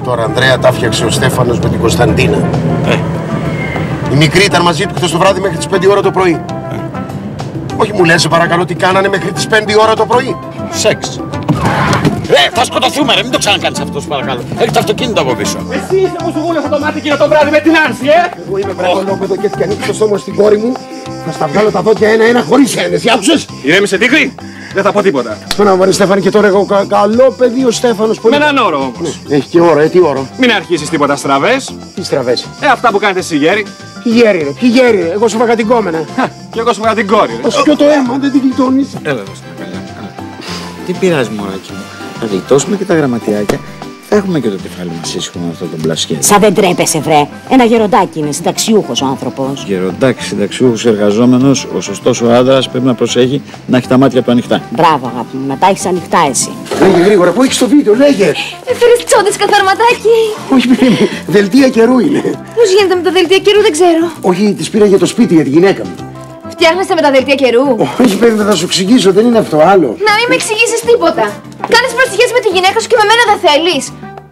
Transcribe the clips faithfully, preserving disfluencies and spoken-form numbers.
Τώρα, Ανδρέα, τα φτιάξε ο Στέφανος με την Κωνσταντίνα. Ε. Η μικρή ήταν μαζί του χθες το βράδυ μέχρι τις πέντε ώρα το πρωί. Ε. Όχι, μου λες, σε παρακαλώ, τι κάνανε μέχρι τις πέντε ώρα το πρωί. Σεξ. Ε, θα σκοτωθούμε, ρε, μην το ξανακάνεις αυτό, σου παρακαλώ. Έχει το αυτοκίνητο από πίσω. Εσύ είσαι που σου βούλεψε το μάτι εκείνο το βράδυ με την Άνση, ε! Εγώ είμαι βρακολόπεδο και έτσι κι ανοίξει το στόμα στην κόρη μου. Θα στα βγάλω τα δόντια ένα-ένα χωρίς ένεση, άκουσες? Ηρέμησε, Τίγρη! Δεν θα πω τίποτα. Σπένα μου, Στέφανη, και τώρα εγώ κα, καλό παιδί ο Στέφανος. Με έναν όρο όμως. Ναι, έχει και όρο, ε, τι όρο. Μην αρχίσεις τίποτα στραβές. Τι στραβές? Ε, αυτά που κάνετε εσύ γέροι. Ποιοι γέροι, ρε, ποιοι γέροι, ρε. Εγώ σου φάγα την κόμενα. Και εγώ σου φάγα την κόρη, ρε. Θα σου πιω το αίμα, δεν την γλιτώνεις. Έλα, δώστε καλά. Τι πειράζει, μωράκι μου. Θα γλιτώσουμε και τα γραμματιάκια. Θα έχουμε και το κεφάλι μας ήσυχο με αυτό το μπλασχέδι. Σαν δεν τρέπεσαι, βρε. Ένα γεροντάκι είναι, συνταξιούχος ο άνθρωπος. Γεροντάκι, συνταξιούχος, εργαζόμενος, ο σωστός ο άντρας πρέπει να προσέχει να έχει τα μάτια του ανοιχτά. Μπράβο, αγάπη μου, να τα έχεις ανοιχτά εσύ. Λέγε γρήγορα, πού έχεις το βίντεο, λέγε. Έφερες τσόντες καθαρματάκι. Όχι, παιδί μου, δελτία καιρού είναι. Πώς γίνεται με τα δελτία καιρού, δεν ξέρω. Όχι, τις πήρα για το σπίτι, για τη γυναίκα μου. Φτιάχνεσαι με τα δελτία καιρού. Όχι, παιδί, θα σου εξηγήσω, δεν είναι αυτό άλλο. Να μην με εξηγήσεις τίποτα. Κάνεις προσευχές με τη γυναίκα σου και με μένα δεν θέλεις.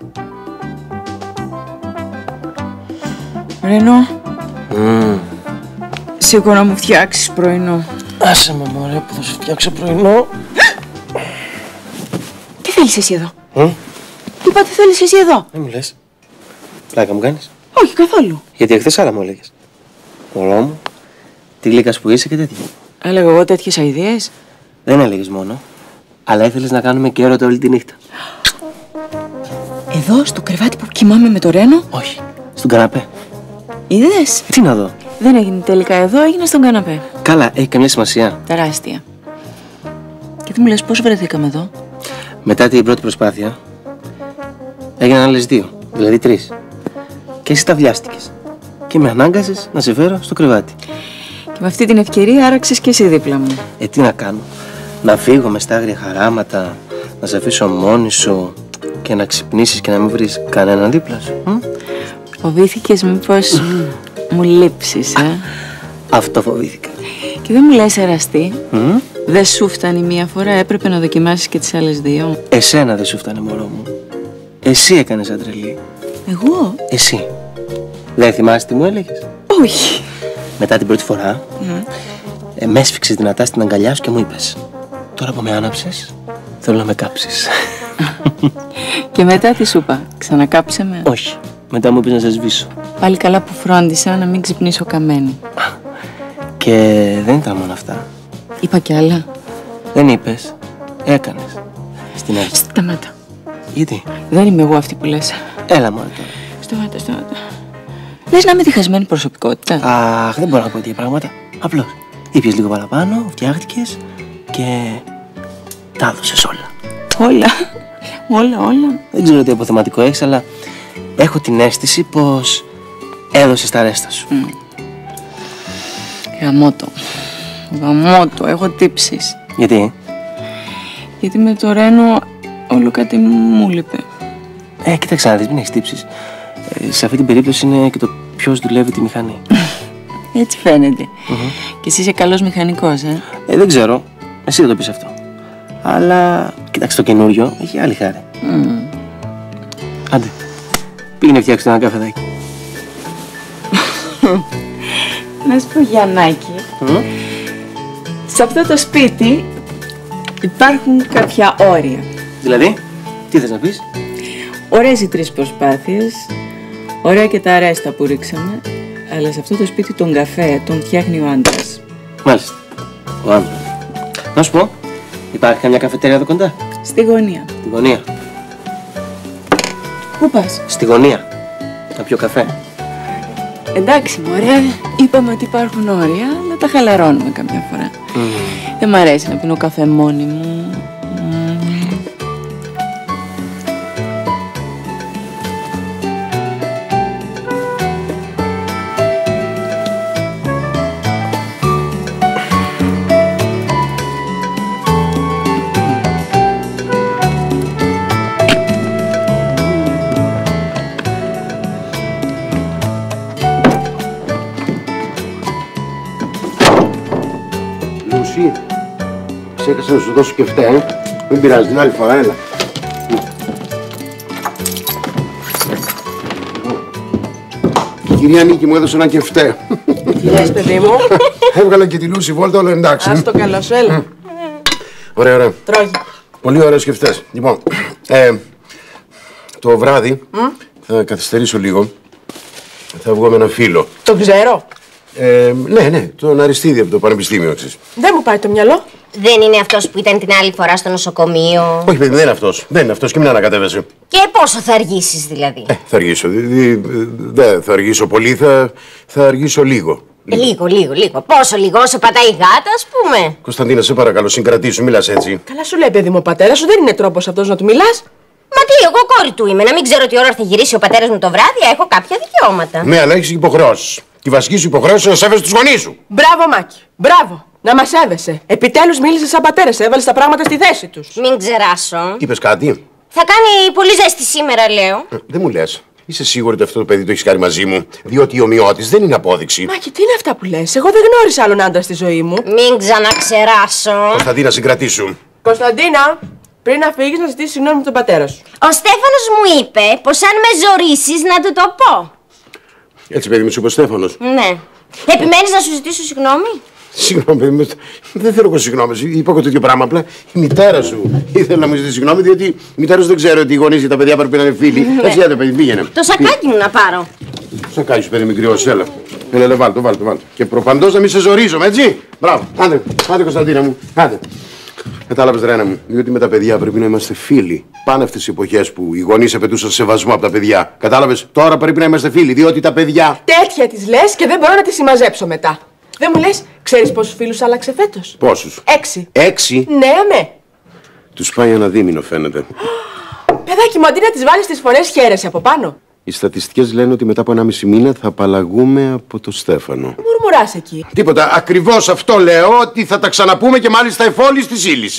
Ρενό, mm. σήκω να μου φτιάξεις πρωινό. Άσε με, μωρέ, που θα σου φτιάξω πρωινό. Τι θέλεις εσύ εδώ? Mm? Είπα τι θέλεις εσύ εδώ. Δεν μου λες. Πλάκα μου κάνεις? Όχι, καθόλου. Γιατί εχθές άλλα μου έλεγες. Μωρό μου, τι γλύκας που είσαι και τέτοια. Έλεγα εγώ τέτοιες αηδίες. Δεν έλεγες μόνο, αλλά ήθελες να κάνουμε και έρωτα όλη τη νύχτα. Εδώ, στο κρεβάτι που κοιμάμαι με το Ρένο. Όχι, στον καναπέ. Είδες? Τι να δω. Δεν έγινε τελικά εδώ, έγινε στον καναπέ. Καλά, έχει καμιά σημασία. Τεράστια. Και τι μου λες, πώς βρεθήκαμε εδώ? Μετά την πρώτη προσπάθεια, έγιναν άλλες δύο, δηλαδή τρεις. Και εσύ τα βιάστηκες. Και με ανάγκασες να σε φέρω στο κρεβάτι. Και με αυτή την ευκαιρία άραξες και εσύ δίπλα μου. Ε, τι να κάνω. Να φύγω με στα άγρια χαράματα, να σε αφήσω μόνη σου και να ξυπνήσεις και να μην βρεις κανέναν δίπλα σου. Μ? Φοβήθηκες μήπως μου λείψεις, ε? Αυτό φοβήθηκα. Και δεν μου λες εραστή. Mm? Δεν σου φτάνει μία φορά, έπρεπε να δοκιμάσεις και τις άλλες δύο. Εσένα δεν σου φτάνε, μωρό μου. Εσύ έκανες σαν τρελή. Εγώ? Εσύ. Δεν θυμάσαι τι μου έλεγες? Όχι. Μετά την πρώτη φορά, mm. ε, με έσφιξες δυνατά στην αγκαλιά σου και μου είπες: τώρα που με άναψες, θέλω να με κάψεις. Και μετά τι σου είπα, ξανακάψε με? Όχι. Μετά μου είπες να σε σβήσω. Πάλι καλά που φρόντισα να μην ξυπνήσω καμένη. Και δεν ήταν μόνο αυτά. Είπα κι άλλα. Δεν είπες. Έκανες. Στην αρχή. Σταμάτα. Γιατί? Δεν είμαι εγώ αυτή που λες. Έλα μόνο τώρα. Σταμάτα, σταμάτα. Λες να είμαι διχασμένη προσωπικότητα. Αχ, δεν μπορώ να πω τέτοια πράγματα. Απλώς. Ήπιες λίγο παραπάνω, φτιάχτηκες και τα έδωσες όλα. Όλα. Όλα, όλα. Δεν ξέρω τι αποθεματικό έχεις, αλλά έχω την αίσθηση πως έδωσες τα ρέστα σου. Mm. Γαμώτο. Γαμώτο. Έχω τύψεις. Γιατί? Γιατί με το Ρένο όλο κάτι μου λείπε. Ε, κοίταξε να δεις, μην έχεις τύψεις. Ε, σε αυτή την περίπτωση είναι και το ποιος δουλεύει τη μηχανή. Έτσι φαίνεται. Mm-hmm. Και εσύ είσαι καλός μηχανικός, ε. Ε, δεν ξέρω. Εσύ δεν το πεις αυτό. Αλλά κοίταξε, το καινούριο έχει άλλη χάρη. Mm. Άντε, πήγαινε φτιάξτε ένα καφεδάκι. Να σου πω, Γιαννάκη, mm? σε αυτό το σπίτι υπάρχουν κάποια όρια. Δηλαδή, τι θες να πεις? Ωραίες οι τρεις προσπάθειες, ωραία και τα αρέστα που ρίξαμε, αλλά σε αυτό το σπίτι τον καφέ τον φτιάχνει ο άντρας. Μάλιστα, ο άντρας. Να σου πω, υπάρχει καμιά καφετέρια εδώ κοντά? Στη γωνία. Στη γωνία. Πού πας? Στη γωνία. Να πιω καφέ. Εντάξει, μωρέ, είπαμε ότι υπάρχουν όρια, αλλά τα χαλαρώνουμε καμιά φορά. Mm. Δεν μ' αρέσει να πίνω καφέ μόνη μου. Mm. Ξέχασα να σου δώσω και φταί, ε. Μην πειράζει, την άλλη φορά, έλα. κυρία Νίκη μου έδωσε ένα κεφτέ. Τι λες, παιδί μου? Έβγαλε και τη Λούση Βόλτα, όλα εντάξει. Ας το καλό σου, έλα. Ωραία, ωραία. Τρώγει. Πολύ ωραίος κεφτές. Λοιπόν, ε, το βράδυ mm? θα καθυστερήσω λίγο. Θα βγω με ένα φίλο. Το ξέρω. Ε, ναι, ναι, τον Αριστίδη από το Πανεπιστήμιο, εξής. Δεν μου πάει το μυαλό. Δεν είναι αυτός που ήταν την άλλη φορά στο νοσοκομείο? Όχι, παιδί, δεν είναι αυτός. Δεν είναι αυτός και μην ανακατεύεσαι. Και πόσο θα αργήσεις δηλαδή? Ε, θα αργήσω. Δεν θα αργήσω πολύ, θα, θα αργήσω λίγο. Λίγο. λίγο, λίγο, λίγο. Πόσο λίγο, όσο πατάει η γάτα, ας πούμε. Κωνσταντίνα, σε παρακαλώ, συγκρατήσου, μιλάς έτσι. Καλά σου λέει, παιδί μου, ο πατέρας σου δεν είναι τρόπος αυτός να του μιλάς. Μα τι, εγώ κόρη του είμαι. Να μην ξέρω τι ώρα θα γυρίσει ο πατέρας μου το βράδυ, έχω κάποια δικαιώματα. Ναι, αλλά έχεις υποχρεώσεις. Η βασική σου υποχρέωση είναι να σέβεσαι τους γονείς σου. Μπράβο, Μάκη. Μπράβο. Να μας σέβεσαι. Επιτέλους μίλησες σαν πατέρας, έβαλες τα πράγματα στη θέση τους. Μην ξεράσω. Είπες κάτι? Θα κάνει πολύ ζέστη σήμερα, λέω. Ε, δεν μου λες. Είσαι σίγουρη ότι αυτό το παιδί το έχεις κάνει μαζί μου? Διότι η ομοιότης δεν είναι απόδειξη. Μάκη, τι είναι αυτά που λες? Εγώ δεν γνώρισα άλλον άντρα στη ζωή μου. Μην ξαναξεράσω. Κωνσταντίνα, συγκρατήσου. Κωνσταντίνα, πριν να φύγεις να ζητήσεις συγγνώμη με τον πατέρα σου. Ο Στέφανος μου είπε πως αν με ζορίσεις να του το πω. Έτσι, παιδί μου, σου είπε ο Στέφανος. Ναι. Επιμένεις να σου ζητήσω συγγνώμη? Συγγνώμη, παιδί μου, δεν θέλω εγώ συγγνώμη. Είπα εγώ το ίδιο πράγμα. Απλά η μητέρα σου ήθελε να μου ζητήσει συγγνώμη, διότι η μητέρα σου δεν ξέρει ότι οι γονείς για τα παιδιά πρέπει να είναι φίλοι. Έτσι, άντε, παιδί, πήγαινε. Το σακάκι μου να πάρω. Το σακάκι σου, παιδί, μικρός, έλα. Έλα, έλα, βάλτε, βάλτε, βάλτε. Και προπαντός να μην σε ζορίζομαι, έτσι. Μπράβο. Άντε, άντε, Κωνσταντίνα μου. Άντε. Κατάλαβες, Ρένα μου, διότι με τα παιδιά πρέπει να είμαστε φίλοι. Πάνε αυτές οι εποχές που οι γονείς επαιτούσαν σεβασμό από τα παιδιά. Κατάλαβες, τώρα πρέπει να είμαστε φίλοι, διότι τα παιδιά. Τέτοια τις λες και δεν μπορώ να τις συμμαζέψω μετά. Δεν μου λες, ξέρεις πόσους φίλους άλλαξε φέτος? Πόσους? Έξι. Έξι? Ναι, αμέ. Τους πάει ένα δίμηνο, φαίνεται. Παιδάκι μου, αντί να τις βάλεις τις φορές, χαίρεσαι από πάνω. Οι στατιστικές λένε ότι μετά από ένα μισή μήνα θα απαλλαγούμε από το Στέφανο. Μουρμουράς εκεί. Τίποτα. Ακριβώς αυτό λέω, ότι θα τα ξαναπούμε και μάλιστα εφόλης της ύλης.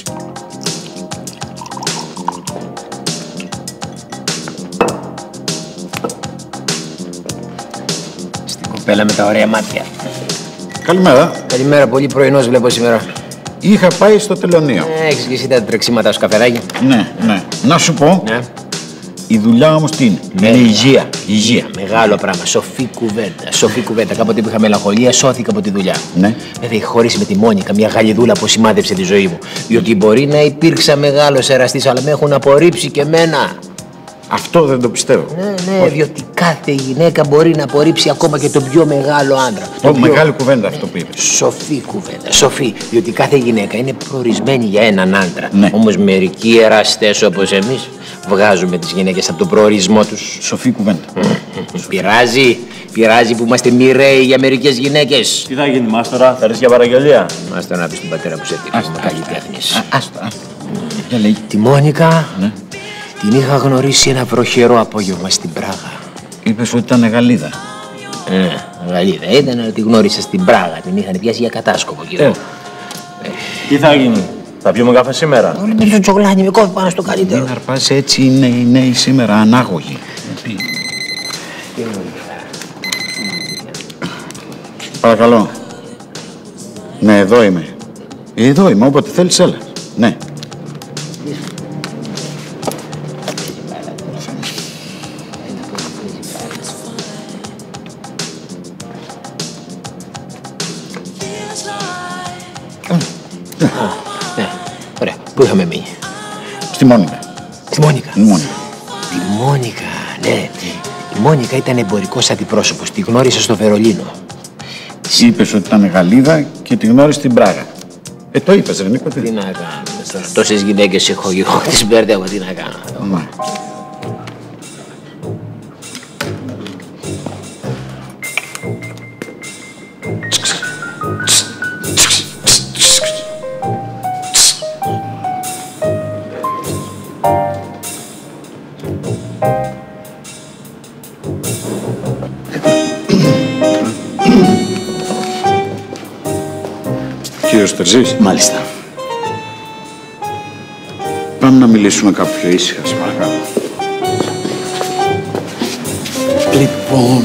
Στην κοπέλα με τα ωραία μάτια. Καλημέρα. Καλημέρα, πολύ πρωινός βλέπω σήμερα. Είχα πάει στο τελωνείο. Ε, έχεις και εσύ τα τρεξίματα σου, καφεδάκι. Ναι, ναι. Να σου πω, Ναι. η δουλειά όμως τι είναι? Ναι. Είναι υγεία. Υγεία. Μεγάλο πράγμα. Σοφή κουβέντα. Σοφή κουβέντα. Κάποτε που είχα μελαγχολία, σώθηκα από τη δουλειά. Ναι. Βέβαια, έχω χωρίσει με τη Μόνικα, μια γαλιδούλα που σημάδεψε τη ζωή μου. Διότι μπορεί να υπήρξα μεγάλος εραστής, αλλά με έχουν απορρίψει και εμένα. Αυτό δεν το πιστεύω. Ναι, ναι, όχι. Διότι κάθε γυναίκα μπορεί να απορρίψει ακόμα και τον πιο μεγάλο άντρα. Το πιο... Μεγάλη κουβέντα αυτό που είπες. Σοφή κουβέντα. Σοφή. Διότι κάθε γυναίκα είναι προορισμένη για έναν άντρα. Ναι. Όμως μερικοί εραστές όπως εμείς βγάζουμε τις γυναίκες από τον προορισμό τους. Σοφή κουβέντα. Πειράζει. Πειράζει που είμαστε μοιραίοι για μερικές γυναίκες. Τι θα γίνει, Μάστορα, θα ρίξει για παραγγελία? Μάστορα να πεις στον πατέρα που σε έφτιαξε με καλλιτέχνης. Άστα. Για λέει. Τη Μόνικα. Ναι. Την είχα γνωρίσει ένα βροχερό απόγευμα στην Πράγα. Είπες ότι ήταν Γαλλίδα. Ε, Γαλλίδα ήταν, αλλά τη γνώρισα στην Πράγα. Την είχαν πιάσει για κατάσκοπο, κύριε. Ε. Τι θα γίνει, θα πιούμε καφέ σήμερα? Όλοι με το τσογλάνι, με κόβει πάνω στο καλύτερο. Μην αρπάζει, έτσι είναι οι νέοι σήμερα, ανάγωγοι. Παρακαλώ. Ναι, εδώ είμαι. Εδώ είμαι, όποτε θέλεις, έλα. Ναι. Ναι, ωραία. Πού είχαμε μείνει? Στη Μόνικα. Στη Μόνικα. Στη Μόνικα. Τη Μόνικα, ναι. Η Μόνικα ήταν εμπορικός αντιπρόσωπος. Τη γνώρισα στο Βερολίνο. Είπες ότι ήταν Γαλλίδα και τη γνώρισε στην Πράγα. Ε, το είπες, ρε Νίκο. Τι να κάνω τώρα. Τόσες γυναίκες έχω εγώ. Τις μπερδεύω, τι να κάνω. Ναι. Κύριος Τερζής. Μάλιστα. Πάμε να μιλήσουμε κάπου πιο ήσυχα, σε παρακαλώ. Λοιπόν...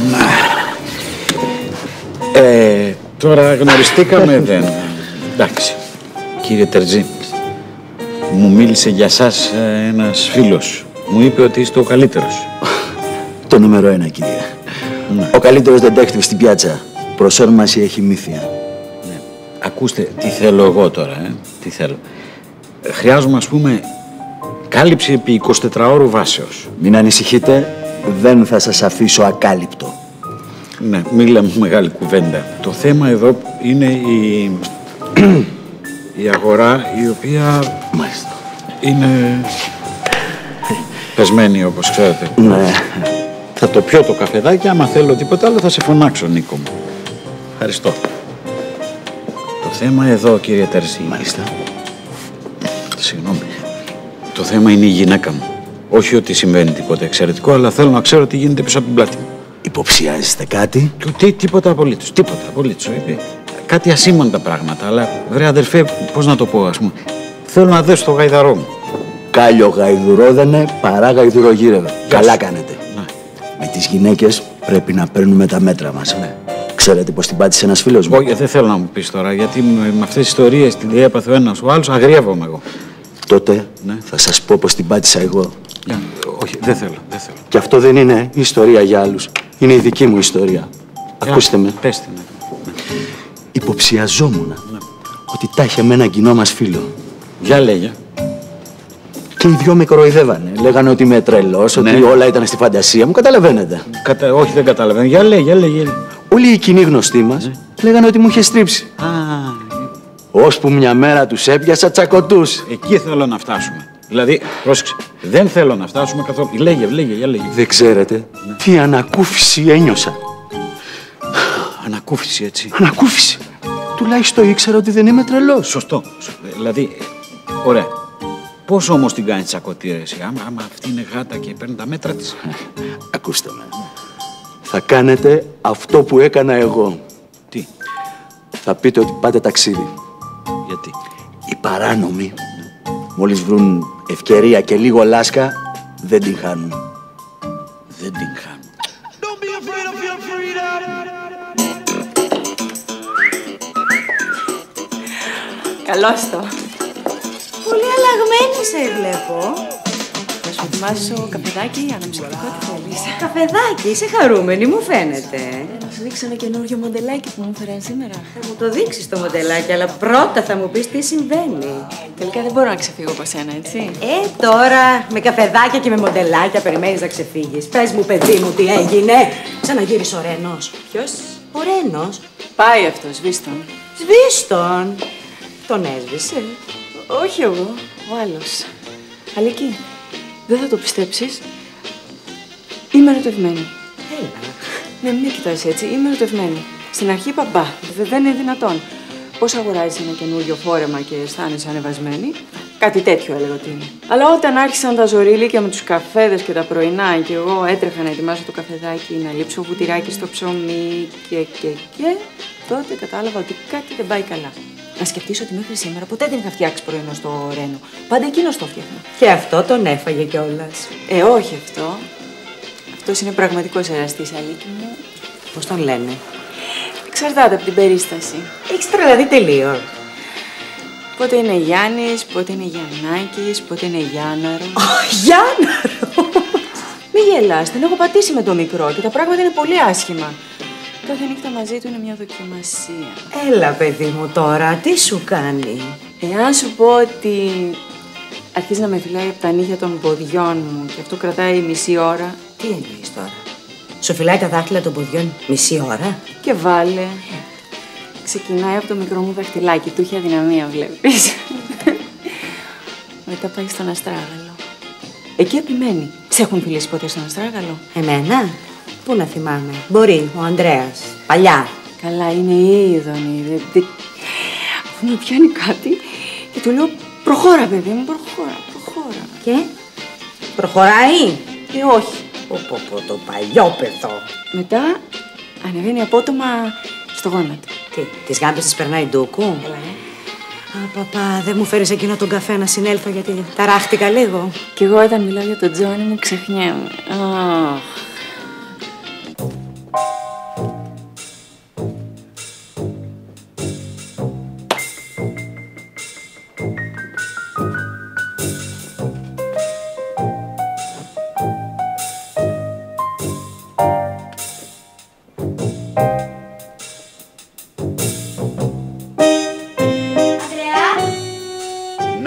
Ε, τώρα γνωριστήκαμε, δεν... Εντάξει. Κύριε Τερζή, μου μίλησε για σας ένας φίλος. Μου είπε ότι είστε ο καλύτερος. Το νούμερο ένα, κύριε. Ναι. Ο καλύτερος detective στην πιάτσα. Προς όρμαση έχει μύθια. Ναι. Ακούστε, τι θέλω εγώ τώρα, ε? Τι θέλω. Χρειάζομαι, ας πούμε, κάλυψη επί εικοσιτετράωρου βάσεως. Μην ανησυχείτε, δεν θα σας αφήσω ακάλυπτο. Ναι, μην λέμε μεγάλη κουβέντα. Το θέμα εδώ είναι η, η αγορά, η οποία Μάλιστα. είναι πεσμένη, όπως ξέρετε. Ναι. Θα το πιω το καφεδάκι, άμα θέλω τίποτα άλλο θα σε φωνάξω, Νίκο μου. Ευχαριστώ. Το θέμα εδώ, κύριε Τερζή. Μάλιστα. Συγγνώμη. Το θέμα είναι η γυναίκα μου. Όχι ότι συμβαίνει τίποτα εξαιρετικό, αλλά θέλω να ξέρω τι γίνεται πίσω από την πλάτη μου. Υποψιάζεστε κάτι? Τι, τίποτα απολύτως. Τίποτα απολύτως. Κάτι ασήμαντα πράγματα. Αλλά βρε αδερφέ, πώς να το πω, ας πούμε. Θέλω να δέσω το γαϊδαρό μου. Κάλιο γαϊδουρόδενε παρά γαϊδουρογύρευε. Καλά σου. κάνετε. Ναι. Με τις γυναίκες πρέπει να παίρνουμε τα μέτρα μας. Ναι. Ξέρετε πως την πάτησε ένας φίλος μου? Όχι, δεν θέλω να μου πεις τώρα, γιατί με, με αυτές τις ιστορίες την διέπαθε ο ένας ο άλλος, αγριεύομαι εγώ. Τότε Ναι. θα σας πω πως την πάτησα εγώ. Για, όχι, δεν θέλω, δεν θέλω. Και αυτό δεν είναι ιστορία για άλλους. Είναι η δική μου ιστορία. Για, Ακούστε με. Πες την. Ναι. Υποψιαζόμουν ότι τα είχε με έναν κοινό μας φίλο. Για λέγε. Και οι δυο με κοροϊδεύανε. Λέγανε ότι είμαι τρελός, Ναι. ότι όλα ήταν στη φαντασία μου. Καταλαβαίνετε. Κατα... Όχι, δεν καταλαβαίνω. Για λέγε, για λέγε. Όλοι οι κοινοί γνωστοί μας λέγανε ότι μου είχε στρίψει. Α, Ώσπου μια μέρα τους έπιασα τσακωτούς. εκεί θέλω να φτάσουμε. Δηλαδή, πρόσεξε, δεν θέλω να φτάσουμε καθόλου. Λέγε, λέγε, για λέγε. Δεν ξέρετε τι ανακούφιση ένιωσα. Ανακούφιση, έτσι. Ανακούφιση. Τουλάχιστον ήξερα ότι δεν είμαι τρελός. Σωστό. Δηλαδή, ωραία. Πώς όμως την κάνει τσακωτή, ρε, εσύ, άμα, άμα αυτή είναι γάτα και παίρνει τα μέτρα της. Ακούστε με. Θα κάνετε αυτό που έκανα εγώ. Τι, Θα πείτε ότι πάτε ταξίδι. γιατί. Οι παράνομοι, μόλις βρουν ευκαιρία και λίγο λάσκα, δεν την χάνουν. Δεν την χάνω. Καλώς το. Πολύ αλλαγμένη σε βλέπω. Θα σου ετοιμάσω καφεδάκι, αναψυκτικό, τι θέλεις. Καφεδάκι, είσαι χαρούμενη, μου φαίνεται. Να σου δείξω ένα καινούριο μοντελάκι που μου έφεραν σήμερα. Θα μου το δείξεις το μοντελάκι, αλλά πρώτα θα μου πεις τι συμβαίνει. Τελικά δεν μπορώ να ξεφύγω από σένα, έτσι. Ε, τώρα με καφεδάκια και με μοντελάκια περιμένεις να ξεφύγεις. Πες μου, παιδί μου, τι έγινε. Ξαναγύρισε ο Ρένος. Ποιος? Ο Ρένος. Πάει αυτό, σβήστον. Σβήστον. Τον έσβησε. Όχι εγώ, ο άλλος. Αλική, δεν θα το πιστέψεις. Είμαι ερωτευμένη. Έλα. Ναι, μην κοιτάς έτσι. Είμαι ερωτευμένη. Στην αρχή είπα μπα, δε- δεν είναι δυνατόν. Πώς αγοράζεις ένα καινούριο φόρεμα και αισθάνεσαι ανεβασμένη. Κάτι τέτοιο έλεγα ότι είναι. Αλλά όταν άρχισαν τα ζωρίλικια με τους καφέδες και τα πρωινά και εγώ έτρεχα να ετοιμάσω το καφεδάκι, να λείψω βουτυράκι στο ψωμί και και και, τότε κατάλαβα ότι κάτι δεν πάει καλά. Να σκεφτείς ότι μέχρι σήμερα ποτέ δεν είχα φτιάξει πρωινό στο Ρένο. Πάντα εκείνος το φτιάχνει. Και αυτό τον έφαγε κιόλας. Ε, όχι αυτό. Αυτός είναι πραγματικός εραστής, Αλίκη μου. Πώς τον λένε. Εξαρτάται από την περίσταση. Έχεις τρελαθεί τελείως. Πότε είναι Γιάννης, πότε είναι Γιαννάκης, πότε είναι Γιάνναρο. Γιάνναρο! Μη γελάς, την έχω πατήσει με το μικρό και τα πράγματα είναι πολύ άσχημα. Κάθε νύχτα μαζί του είναι μια δοκιμασία. Έλα, παιδί μου τώρα, τι σου κάνει. Εάν σου πω ότι αρχίζει να με φυλάει από τα νύχια των ποδιών μου και αυτό κρατάει μισή ώρα. Τι εννοείς τώρα. Σου φυλάει τα δάχτυλα των ποδιών μισή ώρα. Και βάλε. Ξεκινάει από το μικρό μου δαχτυλάκι, του είχε αδυναμία, βλέπεις. Μετά πάει στον αστράγαλο. Εκεί επιμένει. Σε έχουν φιλήσει ποτέ στον αστράγαλο? Εμένα, πού να θυμάμαι. Μπορεί, ο Ανδρέας. Παλιά. Καλά, είναι είδονη. Δε, δε... Αφού με πιάνει κάτι και του λέω προχώρα, παιδί μου, προχώρα, προχώρα. Και, προχωράει. Ε, όχι. Πω, πω, πω, το παλιό παιδό. Μετά ανεβαίνει απότομα στο γόνατο. Τι, τις γάμπες της περνάει ντούκου. Έλα, ε. Α, παπά, δεν μου φέρεις εκείνο τον καφέ να συνέλθω γιατί ταράχτηκα λίγο. Κι εγώ όταν μιλάω για τον Τζόνι μου ξεχνιέμαι. Αχ.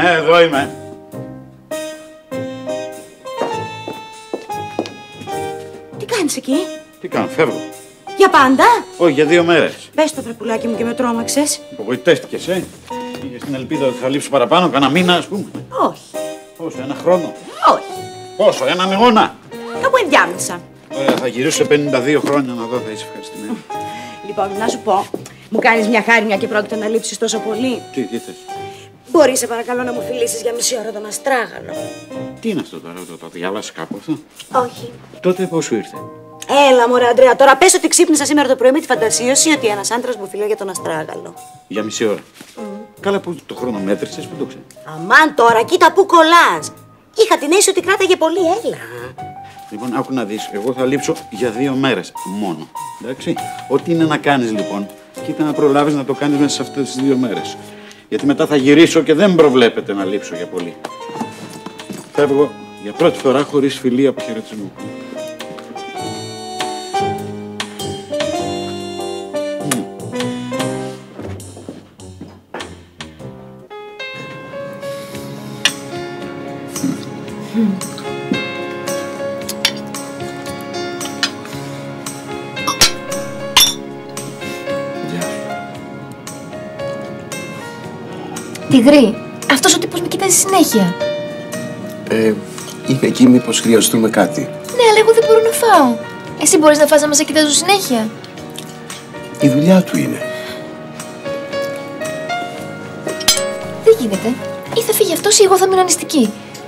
Ναι, εδώ είμαι. Τι κάνεις εκεί? Τι κάνω, φεύγω. Για πάντα? Όχι, για δύο μέρες. Πες το βρεπουλάκι μου και με τρόμαξες. Απογοητεύτηκες, ε. Είχες την ελπίδα ότι θα λείψω παραπάνω, κανένα μήνα, ας πούμε. Όχι. Πόσο, ένα χρόνο. Όχι. Πόσο, έναν αιώνα. Κάπου ενδιάμεσα. Ωραία, θα γυρίσω σε πενήντα δύο χρόνια να δω, θα είσαι ευχαριστημένη. Λοιπόν, να σου πω, μου κάνεις μια χάρη μια και πρόκειται να λείψεις τόσο πολύ. Τι, τι θες. Μπορείς, σε παρακαλώ, να μου φιλήσεις για μισή ώρα τον αστράγαλο. Τι είναι αυτό τώρα, το, το διάβασες κάπου αυτό. Όχι. Τότε πώς σου ήρθε. Έλα, μωρέ, Αντρέα, τώρα πες ότι ξύπνησα σήμερα το πρωί με τη φαντασίωση ότι ένας άντρας μου φιλάει για τον αστράγαλο. Για μισή ώρα. Mm. Καλά, που το χρόνο μέτρησες, που το ξέρεις. Αμάν τώρα, κοίτα που κολλάς. Είχα την αίσθηση ότι κράταγε πολύ, έλα. Λοιπόν, άκου να δεις, εγώ θα λείψω για δύο μέρες μόνο. Εντάξει. Ό,τι είναι να κάνεις λοιπόν, κοίτα να προλάβεις να το κάνεις μέσα σε αυτές τις δύο μέρες. Γιατί μετά θα γυρίσω και δεν προβλέπεται να λείψω για πολύ. Φεύγω για πρώτη φορά χωρίς φιλή αποχαιρετισμού. Τιγρή, αυτός ο τύπος με κοιτάζει συνέχεια. Ε, είναι εκεί μήπως χρειαστούμε κάτι. Ναι, αλλά εγώ δεν μπορώ να φάω. Εσύ μπορείς να φας να μας σε κοιτάζω συνέχεια. Η δουλειά του είναι. Δεν γίνεται. Ή θα φύγει αυτός ή εγώ θα μείνω νηστική.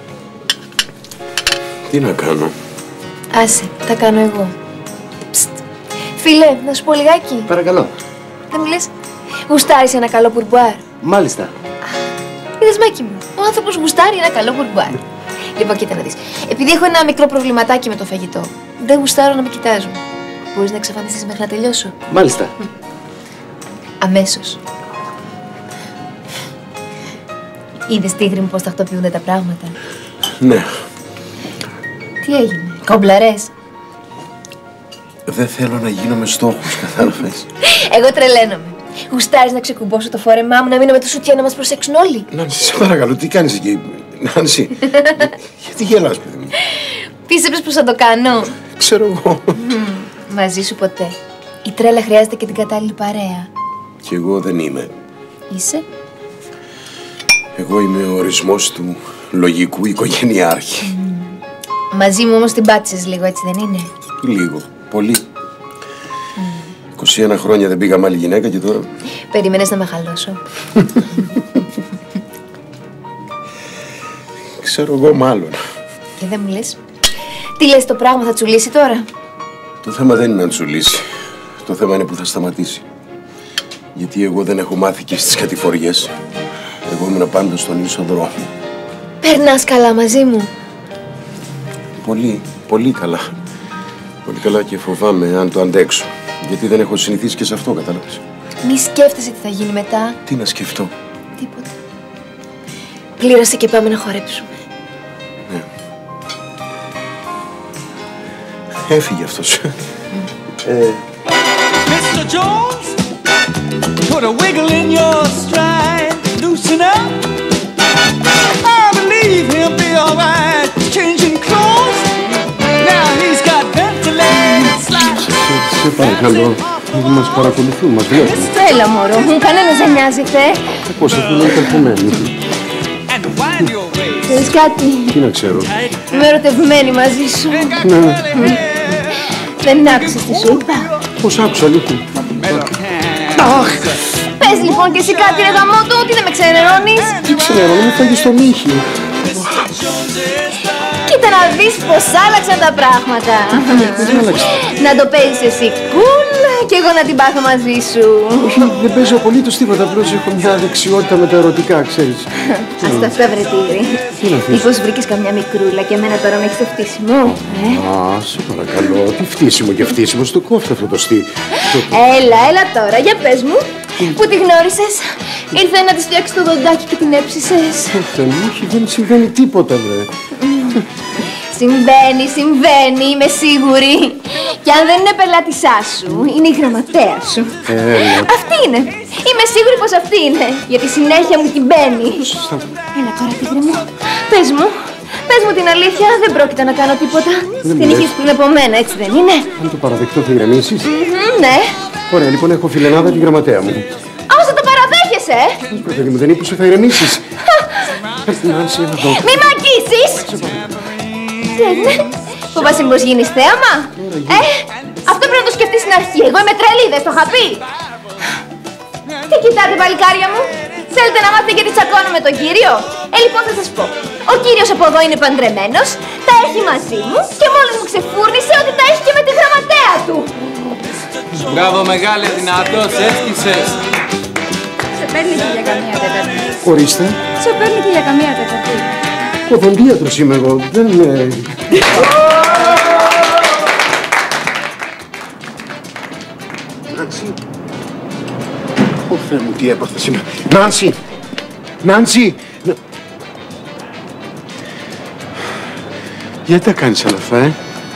Τι να κάνω. Άσε, τα κάνω εγώ. Ψτ. Φίλε, να σου πω λιγάκι. Παρακαλώ. Δεν μου λες, γουστάρεις ένα καλό μπουρμπουάρ. Μάλιστα. Είδες, Μάκη μου, ο άνθρωπος γουστάρει ένα καλό μπουρμπουάρ. Λοιπόν, κοίτα να δεις. Επειδή έχω ένα μικρό προβληματάκι με το φαγητό, δεν γουστάρω να με κοιτάζουν. Μπορείς να εξαφανιστείς μέχρι να τελειώσω. Μάλιστα. Αμέσως. Είδες, Τίγρη μου, πώς τακτοποιούνται τα πράγματα. Ναι. Τι έγινε, κομπλαρές. Δεν θέλω να γίνομαι στόχος, κατάλαβες. Εγώ τρελαίνομαι. Γουστάρεις να ξεκουμπώσω το φόρεμά μου, να μείνω με το σουτιέ να μας προσέξουν όλοι. Νάνση, σε παρακαλώ, τι κάνεις εκεί. Νάνση, γιατί γελάς, παιδί μου. Πίστεψες πως θα το κάνω. Ξέρω εγώ. Μαζί σου ποτέ. Η τρέλα χρειάζεται και την κατάλληλη παρέα. Κι εγώ δεν είμαι. Είσαι? Εγώ είμαι ο ορισμός του λογικού οικογενειάρχη. Mm. Μαζί μου όμως την πάτησες λίγο, έτσι δεν είναι? Λίγο, πολύ. Mm. είκοσι ένα χρόνια δεν πήγα με άλλη γυναίκα και τώρα... Περίμενες να με χαλώσω. Ξέρω εγώ μάλλον. Και δεν μου λες. Τι λες, το πράγμα θα τσουλήσει τώρα? Το θέμα δεν είναι να τσουλήσει. Το θέμα είναι που θα σταματήσει. Γιατί εγώ δεν έχω μάθει και στις κατηφοριές. Εγώ ήμουν πάντα στον ίσο δρόμο. Περνάς καλά μαζί μου? Πολύ, πολύ καλά. Πολύ καλά και φοβάμαι αν το αντέξω. Γιατί δεν έχω συνηθίσει και σε αυτό, κατάλαβες. Μη σκέφτεσαι τι θα γίνει μετά. Τι να σκεφτώ. Τίποτα. Πλήρωσε και πάμε να χορέψουμε. Ναι. Έφυγε αυτός. Mm. ε... Mister Jones, put a wiggle in your stride, loosen up. I believe he'll be alright. Changing clothes, now he's got ventilated slides. Σε παρακαλώ, μας παρακολουθούν, μας βλέπουν. Τρέλα, μωρό μου, κανένας δεν νοιάζεται. Πώς θα είναι υπερχομένοι. Ξέρεις κάτι? Τι να ξέρω. Είμαι ερωτευμένη μαζί σου. Ναι. Δεν άκουσες τι σου είπα? Πώς άκουσα, αλήθεια. Πες λοιπόν και εσύ κάτι ρε γαμότο, ότι δεν με ξενερώνεις. Τι ξενερώνω, μου φάγεις στο μύχι. Κοίτα να δεις πως άλλαξαν τα πράγματα. Να το παίζεις εσύ cool και εγώ να την πάθω μαζί σου. Όχι, δεν παίζω απολύτως τίποτα, απλώς έχω μια δεξιότητα με τα ερωτικά, ξέρεις. Ας τα αυτά βρε Τίγρη. Μήπως βρήκες καμιά μικρούλα και εμένα τώρα με έχεις το φτύσιμο. Α, σε παρακαλώ, τι φτύσιμο και φτύσιμο, στο κόφτω αυτό το στή. Έλα, έλα τώρα, για πες μου. Πού τη γνώρισες? Ήρθε να της φτιάξεις το δοντάκι και την έψησες? Όχι, δεν συμβαίνει τίποτα, βρε. Συμβαίνει, συμβαίνει, είμαι σίγουρη. Και αν δεν είναι πελάτησά σου, είναι η γραμματέα σου. Ε, Αυτή είναι. Είμαι σίγουρη πως αυτή είναι. Γιατί συνέχεια μου την μπαίνει. Έλα τώρα, τίγρη μου. Πες μου. Πες μου την αλήθεια, δεν πρόκειται να κάνω τίποτα. Την είχες πριν από μένα, έτσι δεν είναι? Αν το παραδεχτώ θα ηρεμήσεις. Mm-hmm, ναι. Ωραία, λοιπόν έχω φιλενάδα τη γραμματέα μου. Όμως θα το παραδέχεσαι, ε! Ρε παιδί μου, δεν είπες ότι θα ηρεμήσεις. Νάνση, έλα εδώ. Μη μ' αγγίσεις! Τι έγινε, φοβάσαι μήπως γίνεις θέαμα? Ε, αυτό πρέπει να το σκεφτείς στην αρχή. Εγώ είμαι τρελή, δεν το είχα πει. Τι κοιτάτε, παλικάρια μου? Θέλετε να μάθετε γιατί τσακώνω με τον κύριο? Ε, λοιπόν θα σας πω. Ο κύριος από εδώ είναι παντρεμένος, τα έχει μαζί μου και μόλις μου ξεφούρνησε ότι τα έχει και με τη γραμματέα του. Μπράβο μεγάλε, δυνατός, έσκησες. Σε παίρνει και για καμία τέταρτη. Ορίστε. Σε παίρνει και για καμία τέταρτη. Οδοντίατρος είμαι εγώ, δεν είναι... Νάνση. Ω Θεέ μου, τι έπαθα σήμερα. Νάνση! Νάνση! Γιατί τα κάνεις όλα αυτά, ε?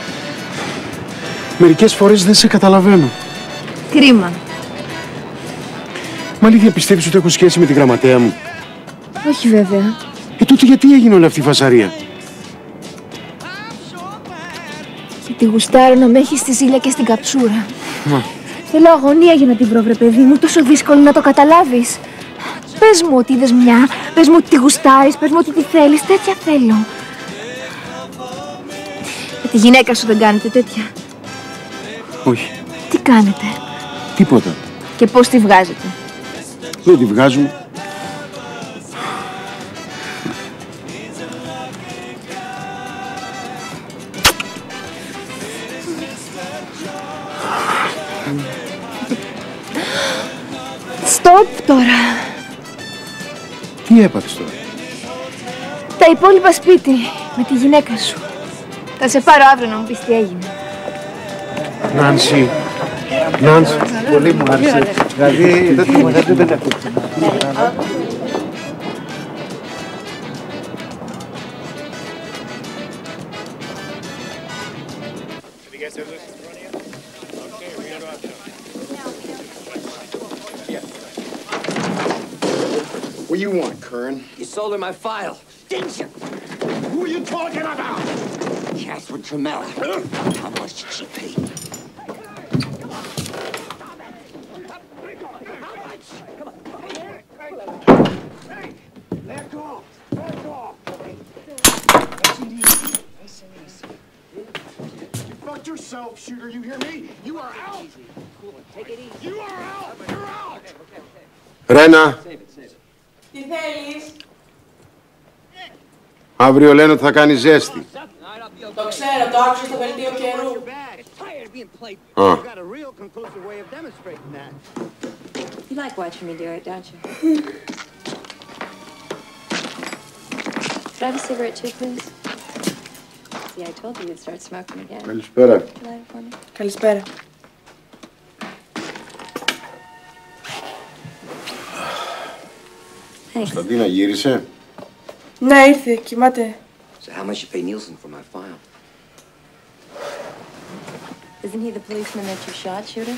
Μερικές φορές δεν σε καταλαβαίνω. Κρίμα. Μα αλήθεια πιστεύεις ότι έχω σχέση με τη γραμματέα μου? Όχι βέβαια. Ε, τότε γιατί έγινε όλη αυτή η φασαρία? Γιατί γουστάρω να με έχει στη ζήλια και στην καψούρα. Μα. Θέλω αγωνία για να την βρω, βρε παιδί μου. Τόσο δύσκολο να το καταλάβεις. Πες μου ότι είδες μια, πες μου ότι τη γουστάρεις, πες μου ότι τη θέλεις. Τέτοια θέλω. Με τη γυναίκα σου δεν κάνετε τέτοια? Όχι. Τι κάνετε? Τίποτα. Και πώς τη βγάζετε? Δεν τη βγάζουμε. Στοπ τώρα. Τι έπαθες τώρα? Τα υπόλοιπα σπίτι με τη γυναίκα σου. Θα σε πάρω αύριο να μου πεις τι έγινε. Νάνση. Νάνση. Πολύ μου άρεσε. Δηλαδή, δεν το μαγαζί δεν έχω. What do you want, Kern? You sold her my file. Didn't you? Who are you talking about? Catherine Tremella. How much did she pay? Fuck yourself, shooter. You hear me? You are out. You are out. You're out. Ρένα. Τι θέλεις? Αύριο λένε ότι θα κάνει ζέστη. Το ξέρω, το άκουσα στο δελτίο καιρού. Α. You like watching me do it, don't you? Could I have a cigarette too, please? See, I told you you'd start smoking again. Καλησπέρα. Light it for me. Καλησπέρα. Κωνσταντίνα γύρισε. Ναι, ήρθε, κοιμάται. So how much you pay Nielsen for my file? Isn't he the policeman that you shot, Shooter?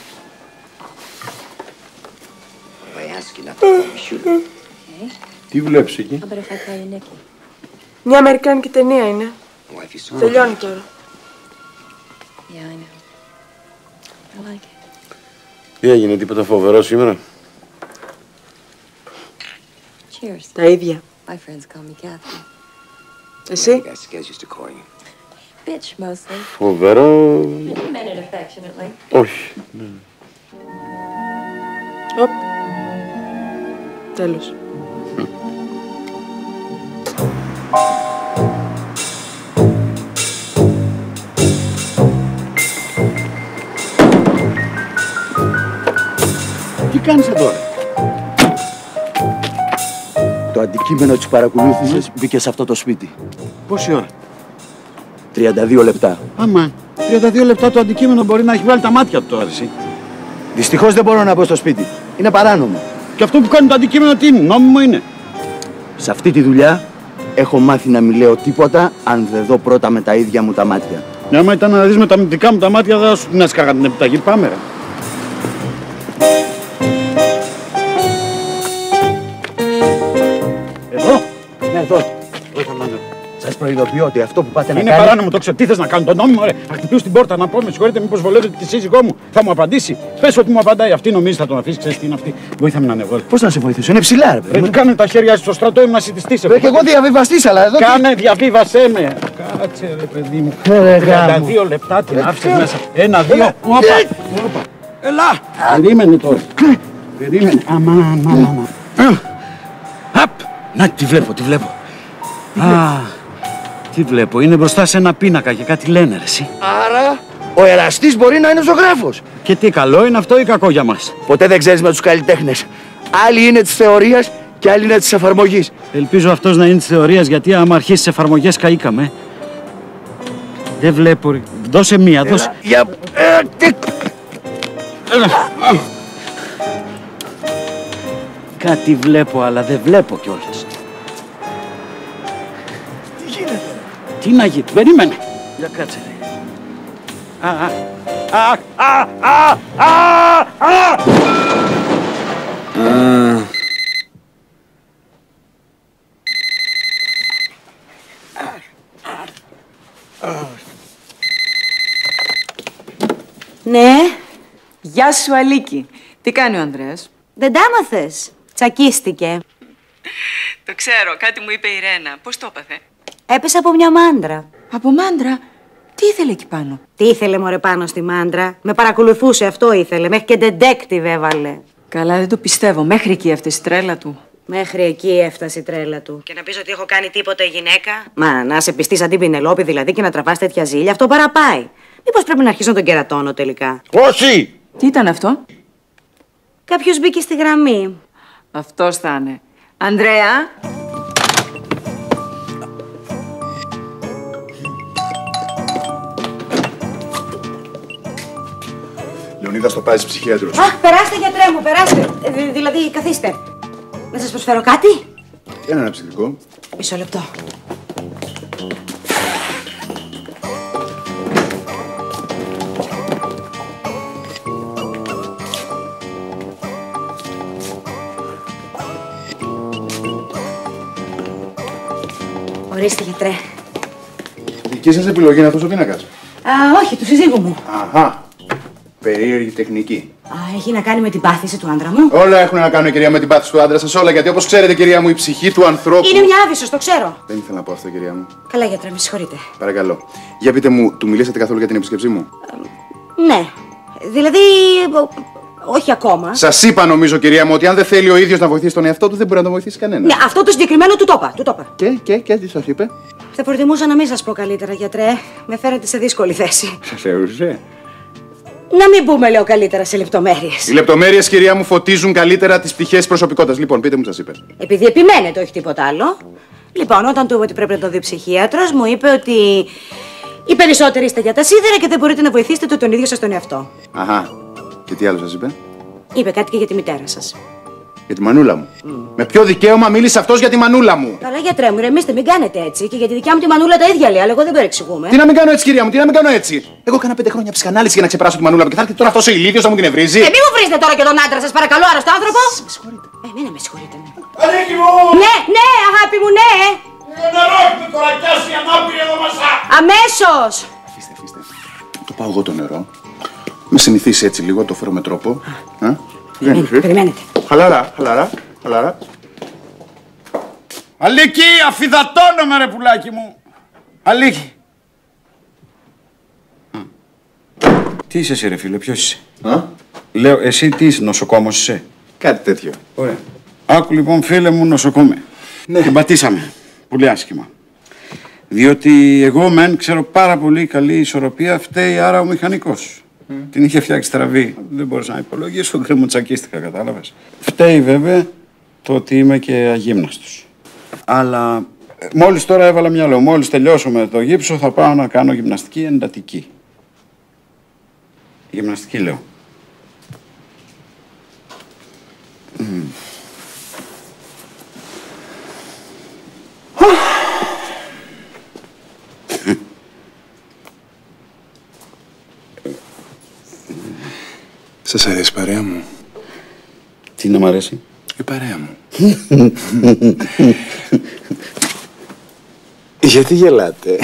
I ask you not to call me Shooter. Okay. Τι βλέπεις εκεί? How about if I call you Nicky? Μια αμερικάνικη ταινία είναι. Wifey, so Τελειώνει τώρα. Yeah, I know. I like it. Τι έγινε, τίποτα φοβερό σήμερα? Cheers. Τα ίδια. My friends call me Catherine. Εσύ? Guys, guys used to call you. Bitch, mostly. Φοβερό... You meant it affectionately. Όχι. Ναι. Οπ. Τέλος. Τι κάνεις εδώ? Το αντικείμενο της παρακολούθησης μπήκε σε αυτό το σπίτι. Πόση ώρα? τριάντα δύο λεπτά. Άμα, τριάντα δύο λεπτά το αντικείμενο μπορεί να έχει βγάλει τα μάτια του τώρα, εσύ. Δυστυχώς δεν μπορώ να μπω στο σπίτι. Είναι παράνομο. Και αυτό που κάνει το αντικείμενο τι είναι, νόμιμο είναι? Σε αυτή τη δουλειά έχω μάθει να μην λέω τίποτα αν δεν δω πρώτα με τα ίδια μου τα μάτια. Ναι, άμα ήταν να δεις με τα δικά μου τα μάτια, δεν θα σου την έσκαγα την επιταγή. Πάμε, ρε. Εδώ. Ναι, εδώ. Σας προειδοποιώ ότι αυτό που πάτε να είναι κάνετε... Είναι παράνομο, το ξέρω. Τι θες να κάνω, τον νόμιμο, ρε. Να χτυπήσω την πόρτα, να πω, με συγχωρείτε, μήπως βολεύετε τη σύζυγό μου. Θα μου απαντήσει. Πες ότι μου απαντάει. Αυτή νομίζει θα τον αφήσει, ξέρεις τι είναι αυτή. Βοήθαμε να ανεβώ. Πώς να σε βοηθήσω, είναι ψηλά, ρε παιδί. Ρε, κάνε τα χέρια στο στρατό, ήμουν ασυτιστής. Ρε, και εγώ διαβιβαστής, αλλά εδώ. Κάνε, διαβίβασέ με. Κάτσε, ρε παιδί μου. τριάντα δύο λεπτά την άφησες μέσα. Ένα, δύο. Όπα. Ελά. Περίμενε τώρα. Περίμενε. Αμάν, αμάν. Απ. Να, τη βλέπω, τη βλέπω. Α, τι βλέπω, είναι μπροστά σε ένα πίνακα και κάτι λένε, ρε, εσύ. Άρα, ο εραστής μπορεί να είναι ζωγράφος. Και τι καλό είναι αυτό ή κακό για μας? Ποτέ δεν ξέρεις με τους καλλιτέχνες. Άλλοι είναι της θεωρίας και άλλοι είναι της εφαρμογής. Ελπίζω αυτός να είναι της θεωρίας, γιατί άμα αρχίσει τις εφαρμογές καήκαμε. Δεν βλέπω, ρε. Δώσε μία, δώσε. Για... Ε, τι... Κάτι βλέπω, αλλά δεν βλέπω κιόλας. Τι γίνεται? Τι να γίνει, περίμενε. Για κάτσε, ρε. Α, α, α, α, α, α, α. Ναι. Γεια σου, Αλίκη. Τι κάνει ο Ανδρέας? Δεν τα άμαθες. Τσακίστηκε. Το ξέρω, κάτι μου είπε η Ρένα. Πώς το έπαθε? Έπεσε από μια μάντρα. Από μάντρα? Τι ήθελε εκεί πάνω? Τι ήθελε μωρέ πάνω στη μάντρα? Με παρακολουθούσε, αυτό ήθελε. Μέχρι και detective έβαλε. Καλά, δεν το πιστεύω. Μέχρι εκεί έφτασε η τρέλα του. Μέχρι εκεί έφτασε η τρέλα του. Και να πεις ότι έχω κάνει τίποτα η γυναίκα. Μα να σε πιστείς σαν την Πινελόπη δηλαδή και να τραβάς τέτοια ζήλια, αυτό παραπάει. Μήπως πρέπει να αρχίσω να τον κερατώνω τελικά? Όχι! Τι ήταν αυτό? Κάποιος μπήκε στη γραμμή. Αυτός θα είναι. Ανδρέα! Λεωνίδα, στο πάει ψυχίατρος. Α, περάστε γιατρέ μου, περάστε. Ε, δηλαδή, καθίστε. Να σας προσφέρω κάτι? Ένα αναψυκτικό. Μισό λεπτό. Ορίστε, γιατρέ. Δική σας επιλογή είναι αυτός ο πίνακας? Α, όχι, του συζύγου μου. Αχα. Περίεργη τεχνική. Α, έχει να κάνει με την πάθηση του άντρα μου. Όλα έχουν να κάνουν, κυρία, με την πάθηση του άντρα σας, όλα. Γιατί όπως ξέρετε, κυρία μου, η ψυχή του ανθρώπου. Είναι μια άβυσσος, το ξέρω. Δεν ήθελα να πω αυτό, κυρία μου. Καλά, γιατρέ, με συγχωρείτε. Παρακαλώ. Για πείτε μου, του μιλήσατε καθόλου για την επίσκεψή μου? Ναι. Δηλαδή. Όχι ακόμα. Σας είπα, νομίζω, κυρία μου, ότι αν δεν θέλει ο ίδιος να βοηθήσει τον εαυτό του, δεν μπορεί να τον βοηθήσει κανένα. Ναι, αυτό το συγκεκριμένο του το είπα. Του το είπα. Και, και, και, τι σας είπε? Θα προτιμούσα να μην σας πω καλύτερα, γιατρέ. Με φέρετε σε δύσκολη θέση. Σας έωσε. Να μην πούμε, λέω, καλύτερα σε λεπτομέρειες. Οι λεπτομέρειες, κυρία μου, φωτίζουν καλύτερα τις πτυχές προσωπικότητας. Λοιπόν, πείτε μου, τι σας είπε. Επειδή επιμένετε, όχι τίποτα άλλο. Λοιπόν, όταν του είπα ότι πρέπει να το δει ψυχίατρος, μου είπε ότι οι περισσότεροι είστε για τα σίδερα και δεν μπορείτε να βοηθήσετε το τον ίδιο σας τον εαυτό. Αχα. Και τι άλλο σας είπε? Είπε κάτι και για τη μητέρα σας. Για τη μανούλα μου. Mm. Με ποιο δικαίωμα μίλησε αυτός για τη μανούλα μου? Καλά, γιατρέ μου, ρεμίστε, μην κάνετε έτσι. Και για τη δικιά μου τη μανούλα τα ίδια λέει, αλλά εγώ δεν παρεξηγούμε. Τι να μην κάνω έτσι, κυρία μου, τι να μην κάνω έτσι? Εγώ έκανα πέντε χρόνια ψυχανάλυση για να ξεπεράσω τη μανούλα μου και θα έρθει τώρα αυτός ο ηλίθιος να μου την ευρίζει. Ε, μη μου βρίζετε τώρα και τον άντρα σας, παρακαλώ, άρρωστο άνθρωπο. Με συγχωρείτε. Ε, μην με συγχωρείτε. Αλίκη μου! Ναι, ναι, αγάπη μου, ναι. Το νερό έχει κορακιάσει η ανάπηρη εδώ μέσα. Αμέσως. Αφήστε, αφήστε. Το πάω εγώ το νερό. Με συνηθίσει έτσι λίγο, το φέρω με τρόπο. Α. Περιμένετε, περιμένετε. Χαλαρά, χαλαρά, χαλαρά. Αλίκη, αφιδατώνομαι ρε πουλάκι μου. Αλίκη. Τι είσαι εσύ ρε φίλε, ποιος είσαι? Α? Λέω, εσύ τι είσαι, νοσοκόμος είσαι? Κάτι τέτοιο. Ωραία. Άκου λοιπόν φίλε μου, νοσοκόμε. Ναι. Την πατήσαμε. Πολύ άσχημα. Διότι εγώ μεν ξέρω πάρα πολύ καλή ισορροπία, φταίει άρα ο μηχανικός. Mm. Την είχε φτιάξει στραβή. Δεν μπορούσα να υπολογίσω, δεν μου τσακίστηκα, κατάλαβες. Φταίει βέβαια το ότι είμαι και αγύμναστος. Αλλά μόλις τώρα έβαλα μυαλό, μόλις τελειώσω με το γύψο θα πάω να κάνω γυμναστική εντατική. Γυμναστική λέω. Mm. Σας αρέσει η παρέα μου? Τι να μ' αρέσει? Η παρέα μου. Γιατί γελάτε?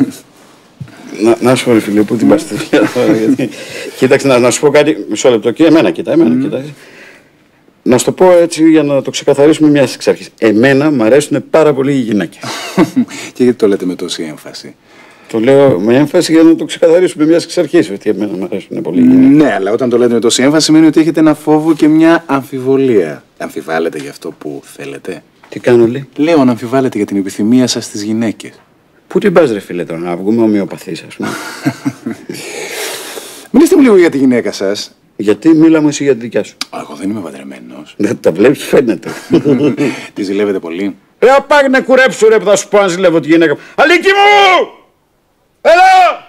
Να, να σου πω, ρε φίλε, πού την πας? Κοίταξε, να, να σου πω κάτι. Μισό λεπτό. Και εμένα, κοίτα, εμένα, mm. κοίτα. Να σου το πω έτσι για να το ξεκαθαρίσουμε μια εξ αρχής. Εμένα μου αρέσουν πάρα πολύ οι γυναίκες. Και γιατί το λέτε με τόση έμφαση? Το λέω με έμφαση για να το ξεκαθαρίσουμε μια εξ αρχής. Ότι εμένα μου αρέσουν πολύ οι γυναίκες. Ναι, αλλά όταν το λέτε με τόση έμφαση σημαίνει ότι έχετε ένα φόβο και μια αμφιβολία. Αμφιβάλλετε για αυτό που θέλετε? Τι κάνω, λέει? Λέω να αμφιβάλλετε για την επιθυμία σας στις γυναίκες. Πού την πας, ρε φίλε, τώρα, να βγούμε ομοιοπαθείς, ας πούμε. Μιλήστε μου λίγο για τη γυναίκα σας. Γιατί μίλα μου εσύ για τη δικιά σου? Εγώ δεν είμαι παντρεμένος. Δεν τα βλέπεις, φαίνεται. Τη ζηλεύετε πολύ? Ρε, απάγει να κουρέψου, ρε, που θα σου πω αν ζηλεύω τη γυναίκα μου. Αλίκη μου! Έλα!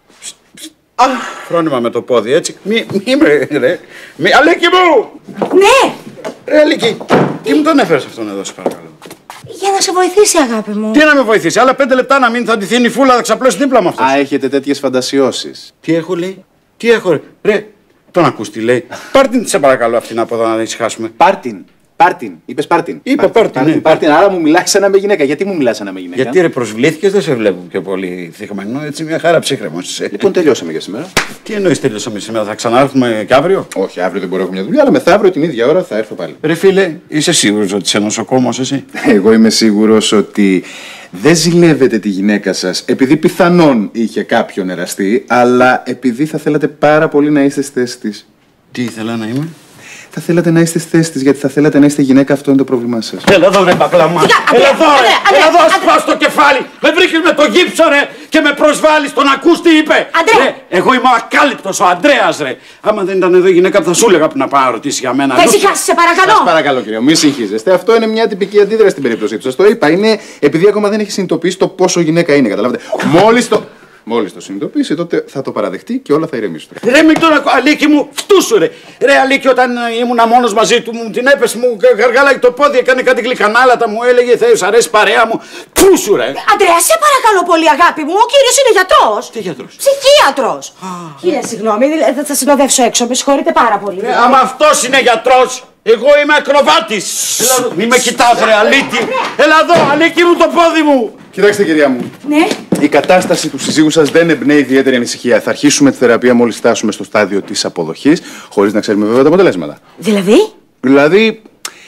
Α, φρόνημα με το πόδι, έτσι. Μη, μη με, ρε. Μη, Αλίκη μου! Ναι! Ρε, Αλίκη, τι μου τον έφερες αυτόν εδώ, σε παρακαλώ? Για να σε βοηθήσει, αγάπη μου. Τι να με βοηθήσει, άλλα πέντε λεπτά να μην θα ντυθεί η φούλα, θα ξαπλώσει δίπλα μου αυτός. Α, έχετε τέτοιες φαντασιώσεις? Τι έχω, λέει? Τι έχω, ρε? Ρε, τον ακούς τι λέει? Πάρ' την, σε παρακαλώ, αυτήν από εδώ να ησυχάσουμε. Πάρ' την. Πάρτιν, είπες πάρτιν. Είπα πάρτιν, ναι. Πάρτιν, άρα μου μιλάς σαν να είμαι γυναίκα. Γιατί μου μιλάς σαν να είμαι γυναίκα? Γιατί ρε, προσβλήθηκες, δεν σε βλέπω και πολύ θυγμένο. Έτσι, μια χαρά ψύχρεμος είσαι. Λοιπόν, τελειώσαμε για σήμερα. Τι εννοείς τελειώσαμε σήμερα, θα ξανάρθουμε και αύριο? Όχι, αύριο δεν μπορώ να έχω μια δουλειά, αλλά μεθαύριο την ίδια ώρα θα έρθω πάλι. Ρε φίλε, είσαι σίγουρος ότι είσαι νοσοκόμος εσύ? Εγώ είμαι σίγουρος ότι δεν ζηλεύετε τη γυναίκα σας επειδή πιθανόν είχε κάποιον εραστεί, αλλά επειδή θα θέλατε πάρα πολύ να είστε στη θέση της. Τι ήθελα να είμαι? Θα θέλατε να είστε στη θέση της, γιατί θα θέλατε να είστε γυναίκα, αυτό είναι το πρόβλημά σας. Έλα εδώ, ρε μπακλαμά. Έλα εδώ, ρε. Έλα εδώ, σπάω στο κεφάλι. Με βρίσκεις με το γύψο, ρε, και με προσβάλλεις. Τον ακούς τι είπε? Αντρέα! Εγώ είμαι ο ακάλυπτος, ο Αντρέας, ρε. Άμα δεν ήταν εδώ η γυναίκα που θα σου έλεγα που να πάω να ρωτήσει για μένα. Θα ησυχάσεις, σε παρακαλώ. Σας παρακαλώ, κύριε, μη συγχύζεστε. Αυτό είναι μια τυπική αντίδραση στην περίπτωσή του. Σας το είπα. Είναι επειδή ακόμα δεν έχει συνειδητοποιήσει το πόσο γυναίκα είναι. Καταλάβετε. Μόλις το. Μόλις το συνειδητοποιήσει, τότε θα το παραδεχτεί και όλα θα ηρεμήσουν. Ρε, μην τον ακούω, Αλίκη μου, φτούσου ρε. Ρε, Αλίκη, όταν ήμουνα μόνος μαζί του, μου την έπεσε, μου γαργάλαγε το πόδι, έκανε κάτι γλυκανάλατα, μου έλεγε Θεός, αρέσει παρέα μου. Φτούσου ρε. Αντρέα, σε παρακαλώ πολύ, αγάπη μου, ο κύριος είναι γιατρός. Τι γιατρός? Ψυχίατρος. Κύριε, συγγνώμη, θα σας συνοδεύσω έξω, με συγχωρείτε πάρα πολύ. Ρε, άμα αυτός είναι γιατρός, εγώ είμαι ακροβάτης. Μη με κοιτάς ρε, Αλίκη. Έλα εδώ, Αλίκη μου, το πόδι μου. Κοιτάξτε, κυρία μου. Ναι. Η κατάσταση του συζύγου σας δεν εμπνέει ιδιαίτερη ανησυχία. Θα αρχίσουμε τη θεραπεία μόλις φτάσουμε στο στάδιο της αποδοχής, χωρίς να ξέρουμε βέβαια τα αποτελέσματα. Δηλαδή? Δηλαδή,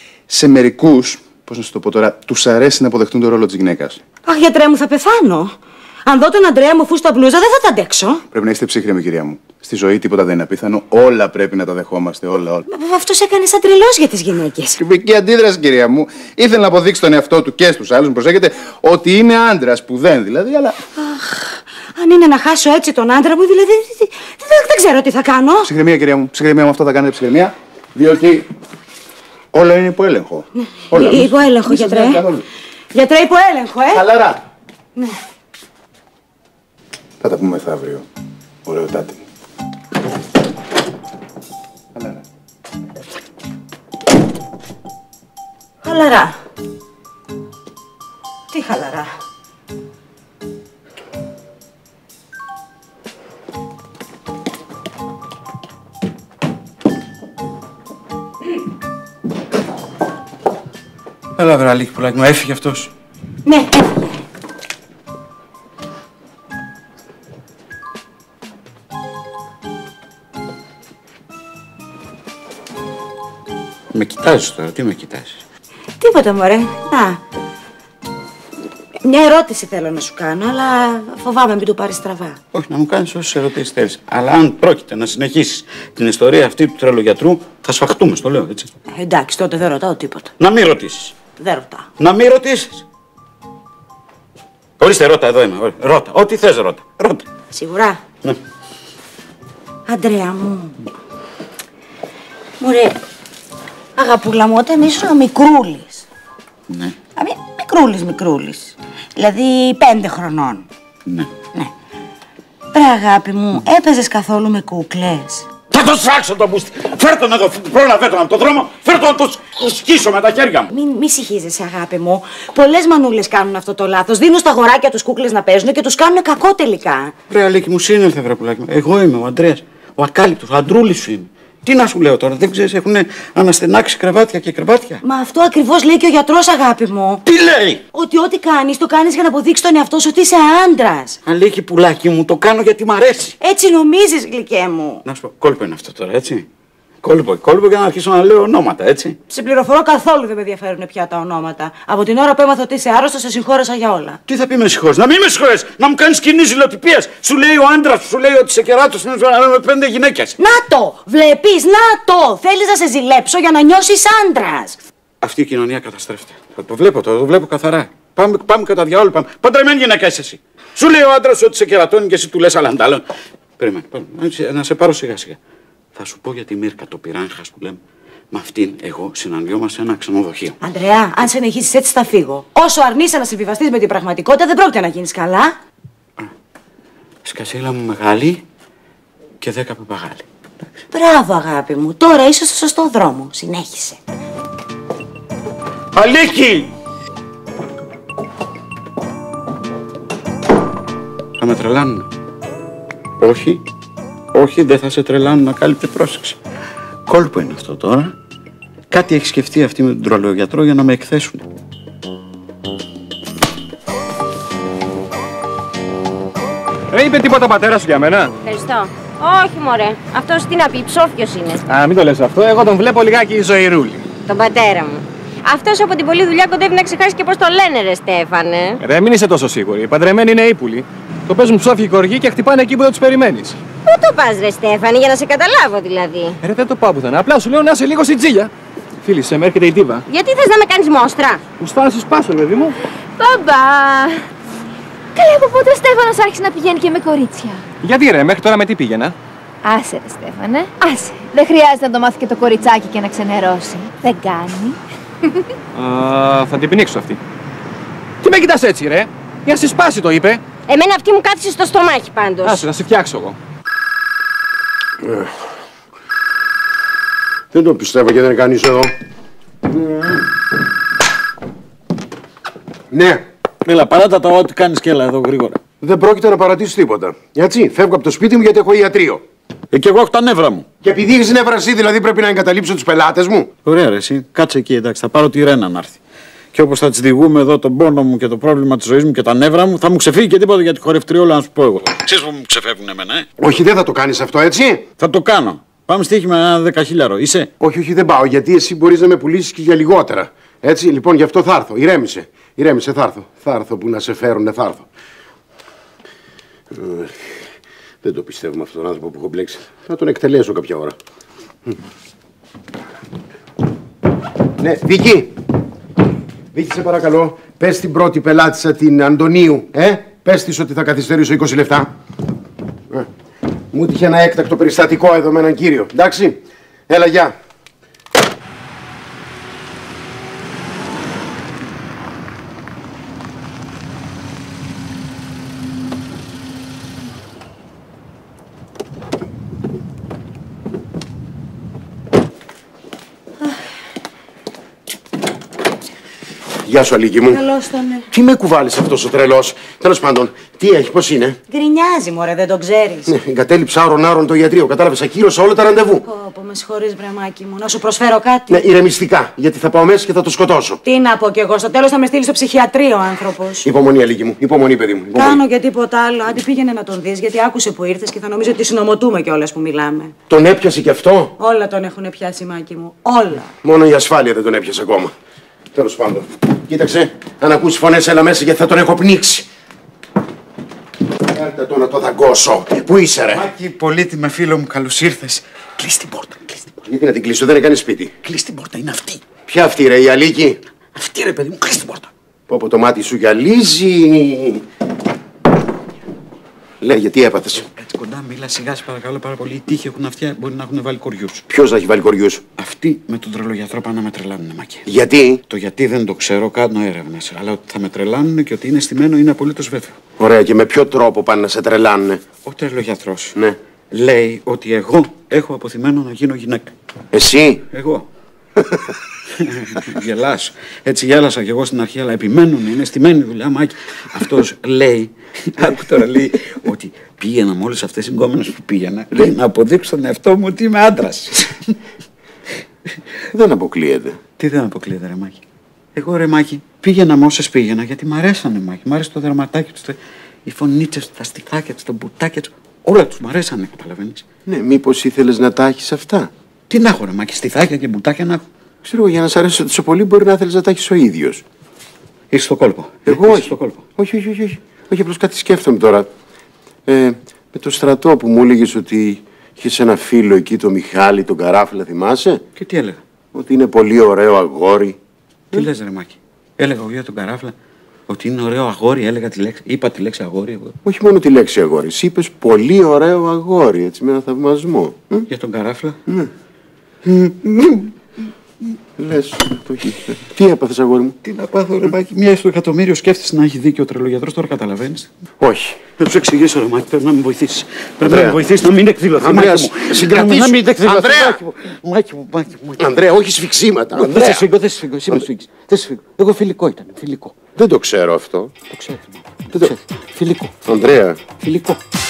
σε μερικούς, πώς να σου το πω τώρα, τους αρέσει να αποδεχτούν τον ρόλο της γυναίκας. Αχ, γιατρέ μου, θα πεθάνω. Αν δω τον Αντρέα μου φούστα μπλούζα, δεν θα τα αντέξω. Πρέπει να είστε ψύχρεμοι, κυρία μου. Στη ζωή τίποτα δεν είναι απίθανο. Όλα πρέπει να τα δεχόμαστε, όλα, όλα. Αυτός έκανε σαν τρελός για τις γυναίκες. Τυπική αντίδραση, κυρία μου. Ήθελε να αποδείξει τον εαυτό του και στους άλλους, προσέχετε, ότι είναι άντρας που δεν δηλαδή, αλλά. Αχ, αν είναι να χάσω έτσι τον άντρα μου, δηλαδή. Δεν, δεν ξέρω τι θα κάνω. Ψυχραιμία, κυρία μου. Ψυχραιμία με αυτό θα κάνετε ψυχραιμία. Διότι όλα είναι υπό έλεγχο. Όλα. Υπό έλεγχο, γιατρέ. Γιατρέ, υπό έλεγχο, ε. Χαλαρά. Ναι. Θα τα πούμε μεθαύριο. Ωραιοτάτη. Χαλαρά. Χαλαρά. Τι χαλαρά? Έλα βρε, Αλίκη, πουλάκι μου, έφυγε αυτός. Ναι, έφυγε. Με κοιτάζεις τώρα, τι με κοιτάζεις? Τίποτα, μωρέ. Να. Μια ερώτηση θέλω να σου κάνω, αλλά φοβάμαι μην το πάρεις στραβά. Όχι, να μου κάνεις όσες ερωτήσεις θέλεις. Αλλά αν πρόκειται να συνεχίσεις την ιστορία αυτή του τρελογιατρού, θα σφαχτούμε, στο λέω έτσι. Ε, εντάξει, τότε δεν ρωτάω τίποτα. Να μην ρωτήσεις. Δεν ρωτάω. Να μην ρωτήσεις. Ορίστε, ρώτα, εδώ είμαι. Ρώτα, ό,τι θες ρώτα. Ρώτα. Σίγουρα. Ναι. Αντρέα μου. Μωρέ, αγαπούλα μου, όταν ήσουν μικρούλης. Ναι. Δηλαδή, μικρούλης, μικρούλης. Δηλαδή, πέντε χρονών. Ναι. Ναι. Ρε αγάπη μου, έπαιζες καθόλου με κούκλες? Θα το σφάξω το μπούστι. Φέρ' τον εδώ, πρόλαβε τον από τον δρόμο. Φέρ' τον να το σκίσω με τα χέρια μου. Μην μη συγχύζεσαι, αγάπη μου. Πολλές μανούλες κάνουν αυτό το λάθος. Δίνουν στα αγοράκια τους κούκλες να παίζουν και τους κάνουν κακό τελικά. Ρε Αλίκη μου, σύνελθε βρε πουλάκι μου. Εγώ είμαι ο Αντρέας. Ο ακάλυπτος, ο αντρούλης σου είμαι. Τι να σου λέω τώρα, δεν ξέρεις, έχουν αναστενάξει κρεβάτια και κρεβάτια. Μα αυτό ακριβώς λέει και ο γιατρός, αγάπη μου. Τι λέει? Ότι ό,τι κάνεις, το κάνεις για να αποδείξεις τον εαυτό σου ότι είσαι άντρας. Αλίκη πουλάκι μου, το κάνω γιατί μ' αρέσει. Έτσι νομίζεις, γλυκέ μου. Να σου πω, κόλπο είναι αυτό τώρα, έτσι. Κόλπο, κόλπο για να αρχίσω να λέω ονόματα, έτσι. Σε πληροφορώ, καθόλου δεν με ενδιαφέρουν πια τα ονόματα. Από την ώρα που έμαθα ότι είσαι άρρωστος, σε συγχώρεσα για όλα. Τι θα πει με συγχωρείς, να μην με συγχωρείς, να μου κάνεις κοινή ζηλοτυπίας. Σου λέει ο άντρας, σου λέει ότι σε κεράτος είναι με πέντε γυναίκες. Να το! Βλέπεις, να το! Θέλεις να σε ζηλέψω για να νιώσεις άντρας. Αυτή η κοινωνία καταστρέφεται. Το βλέπω, το, το βλέπω καθαρά. Πάμε, πάμε κατά διάολο, πάμε. Παντρεμένη γυναίκα είσαι εσύ. Σου λέει ο άντρας ότι σε κερατώνει και εσύ του λες αλλαντάλλον. Περίμενε, να σε πάρω σιγά σιγά. Θα σου πω για τη Μύρκα, το πυράγχας που λέμε. Με αυτήν εγώ συναντιόμαστε σε ένα ξενοδοχείο. Αντρέα, αν συνεχίσεις έτσι θα φύγω. Όσο αρνείσαι να συμβιβαστείς με την πραγματικότητα, δεν πρόκειται να γίνεις καλά. Σκασίλα μου μεγάλη και δέκα παπαγάλη. Μπράβο, αγάπη μου. Τώρα είσαι στο σωστό δρόμο. Συνέχισε. Αλίκη! Θα με τρελάνουν. Όχι. Όχι, δεν θα σε τρελάνουν, ακάλυπτε, πρόσεξε. Κόλπο είναι αυτό τώρα. Κάτι έχει σκεφτεί αυτή με τον τρολογιατρό για να με εκθέσουν. Δεν είπε τίποτα ο πατέρας σου για μένα? Ευχαριστώ. Όχι, μωρέ. Αυτός τι να πει, ψόφιος είναι. Α, μην το λες αυτό. Εγώ τον βλέπω λιγάκι ζωηρούλη. Τον πατέρα μου. Αυτός από την πολλή δουλειά κοντεύει να ξεχάσει και πώς το λένε, ρε Στέφανε. Ρε, μην είσαι τόσο σίγουρη. Οι παντρεμένοι είναι ύπουλοι. Το παίζουν ψόφιοι κοργοί και χτυπάνε εκεί που δεν τους περιμένεις. Πού το πας, ρε Στέφανε, για να σε καταλάβω δηλαδή. Ρε, δεν το πάω πουθενά. Απλά σου λέω να είσαι λίγο σιτζίλια. Φίλησε με, έρχεται η Τίβα. Γιατί θες να με κάνεις μόστρα? Μου θα σου σπάσω, παιδί μου. Μπαμπά! Καλέ, από πότε ο Στέφανος άρχισε να πηγαίνει και με κορίτσια? Γιατί ρε, μέχρι τώρα με τι πήγαινα? Άσε ρε Στέφανε, άσε. Δεν χρειάζεται να το μάθει και το κοριτσάκι και να ξενερώσει. Δεν κάνει. Α, θα την πνίξω αυτή. Τι με κοιτάς έτσι ρε? Για να σε σπάσει το είπε. Εμένα αυτή μου κάθισε στο στομάχι πάντως. Άσε, να σε φτιάξω εγώ. Δεν το πιστεύω και δεν είναι κανείς εδώ. Ναι. Έλα, παράτα το ό,τι κάνεις και έλα εδώ γρήγορα. Δεν πρόκειται να παρατήσεις τίποτα. Έτσι, φεύγω από το σπίτι μου γιατί έχω ιατρείο. Ε, και εγώ έχω τα νεύρα μου. Και επειδή έχεις νεύρα εσύ, δηλαδή πρέπει να εγκαταλείψω τους πελάτες μου. Ωραία, ρε, εσύ. Κάτσε εκεί, εντάξει, θα πάρω τη Ρένα να έρθει. Και όπως θα της διηγούμε εδώ τον πόνο μου και το πρόβλημα της ζωής μου και τα νεύρα μου, θα μου ξεφύγει και τίποτα για τη χορευτριόλα να σου πω εγώ. Ξέρεις που μου ξεφεύγουν εμένα, ε. Όχι, δεν θα το κάνεις αυτό, έτσι. Θα το κάνω. Πάμε στοίχημα ένα δεκαχίλιαρο, είσαι? Όχι, όχι, δεν πάω, γιατί εσύ μπορείς να με πουλήσεις και για λιγότερα. Έτσι, λοιπόν, γι' αυτό θα έρθω. Ηρέμησε. Ηρέμησε, θα έρθω. Θα έρθω που να σε φέρουνε, θα έρθω. Ε, δεν το πιστεύω με αυτόν τον άνθρωπο που έχω μπλέξει. Θα τον εκτελέσω κάποια ώρα. Ναι, Βίκυ. Βίκυ, σε παρακαλώ, πες την πρώτη πελάτησα, την Αντωνίου, ε. Πες της ότι θα καθυστερήσω είκοσι λεπτά. Ε. Μου τύχε ένα έκτακτο περιστατικό εδώ με έναν κύριο. Εντάξει. Έλα, γεια. Γεια σου, Αλίκη μου. Καλώς τον. Τι με κουβάλεις αυτός ο τρελός? Τέλος πάντων, τι έχει, πώς είναι? Γκρινιάζει, μωρέ, δεν το ξέρεις. Ναι, εγκατέλειψα άρον-άρον το ιατρείο. Κατάλαβες, ακύρωσα όλα τα ραντεβού. Πω, πω, με συγχωρείς, βρεμάκι μου. Να σου προσφέρω κάτι? Ναι, ηρεμιστικά, γιατί θα πάω μέσα και θα το σκοτώσω. Τι να πω κι εγώ, στο τέλος θα με στείλει στο ψυχιατρίο ο άνθρωπος. Υπομονή, Αλίκη μου. Υπομονή, παιδί μου. Υπομονή. Κάνω και τίποτα άλλο. Άντε πήγαινε να τον δεις, γιατί άκουσε που ήρθες και θα νομίζω ότι συνομωτούμε κιόλας που μιλάμε. Τον έπιασε κι αυτό? Όλα τον έχουν πιάσει, Μάκη μου. Όλα. Μόνο η ασφάλεια δεν τον έπιασε ακόμα. Τέλος πάντων. Κοίταξε, αν ακούσει φωνές, έλα μέσα γιατί θα τον έχω πνίξει. Έρτε το να το δαγκώσω. Πού είσαι, ρε? Μάκη, πολύτιμε φίλο μου, καλώς ήρθες. Κλείς την πόρτα, κλείς την πόρτα. Γιατί να την κλείσω, δεν έκανε σπίτι. Κλείς την πόρτα, είναι αυτή. Ποια αυτή, ρε, η Αλίκη? Αυτή, ρε, παιδί μου, κλείς την πόρτα. Πω πω, το μάτι σου γυαλίζει. Λέγε, τι έπαθες? Έτσι κοντά, μίλα σιγά, σε παρακαλώ πάρα πολύ. Οι τύχοι έχουν αυτιά, μπορεί να έχουν βάλει κοριούς. Ποιος να έχει βάλει κοριούς? Αυτοί με τον τρελογιατρό πάνε να με τρελάνουνε, Μάκη. Γιατί? Το γιατί δεν το ξέρω, κάνω έρευνες. Αλλά ότι θα με τρελάνουνε και ότι είναι στημένο είναι απολύτως βέβαιο. Ωραία, και με ποιο τρόπο πάνε να σε τρελάνουνε? Ο τρελογιατρός ναι. λέει ότι εγώ έχω αποθυμένο να γίνω γυναίκα. Εσύ? Εγώ. Γελάς. Έτσι γέλασα κι εγώ στην αρχή, αλλά επιμένουν, είναι στημένη δουλειά, Μάκη. Αυτός λέει, άκου τώρα, λέει ότι πήγαινα με όλες αυτές τις γκόμενες που πήγαινα, λέει να αποδείξω τον εαυτό μου ότι είμαι άντρας. Δεν αποκλείεται. Τι δεν αποκλείεται, ρε Μάκη. Εγώ, ρε Μάκη, πήγαινα με όσες πήγαινα γιατί μ' αρέσανε, Μάκη. Μ' άρεσε το δερματάκι του, οι φωνίτσες του, τα στιχάκια του, τα μπουτάκια του. Όλα τους μ' αρέσανε, καταλαβαίνεις. Ναι, μήπως ήθελες να τα έχεις αυτά. Τι να έχω, ρε Μάκη, στιχάκια και μπουτάκια να έχω. Ξέρω εγώ, για να σ' αρέσει τόσο πολύ, μπορεί να θέλεις να τα έχεις ο ίδιος. Είσαι στο κόλπο. Εγώ όχι. Στο κόλπο. Όχι, όχι, όχι. Όχι, όχι απλώς κάτι σκέφτομαι τώρα. Ε, με το στρατό που μου έλεγες ότι είχες ένα φίλο εκεί, το Μιχάλη, τον Καράφλα, θυμάσαι. Και τι έλεγα. Ότι είναι πολύ ωραίο αγόρι. Τι λες, ρε Μάκη. Έλεγα εγώ για τον Καράφλα ότι είναι ωραίο αγόρι, έλεγα τη λέξη. Είπα τη λέξη αγόρι εγώ. Όχι μόνο τη λέξη αγόρι. Εσύ είπες πολύ ωραίο αγόρι, έτσι με ένα θαυμασμό. Για τον Καράφλα. Ναι. Λες, το έχει. Τι έπαθες, αγόρι μου. Τι να πάθω, ρε Μάκη. Μία στο εκατομμύριο σκέφτεσαι να έχει δίκιο ο τρελογιατρός, τώρα καταλαβαίνεις. Όχι. Θα τους εξηγήσω, ρε Μάκη. Πρέπει να με βοηθήσεις. Πρέπει να με βοηθήσεις να μην εκδηλωθεί. Ανδρέα, συγκρατήσου. Να μην εκδηλωθεί. Ανδρέα. Μάκη μου, Μάκη μου. Ανδρέα, όχι σφιξίματα. Δεν σε σφίγγω, δεν σε σφίγγω. Εσύ με σφίγγεις. Δεν σε σφίγγω. Εγώ φιλικό ήταν. Φιλικό. Δεν το ξέρω αυτό. Το ξέρω. Δεν το... Φιλικό. Ανδρέα. Φιλικό.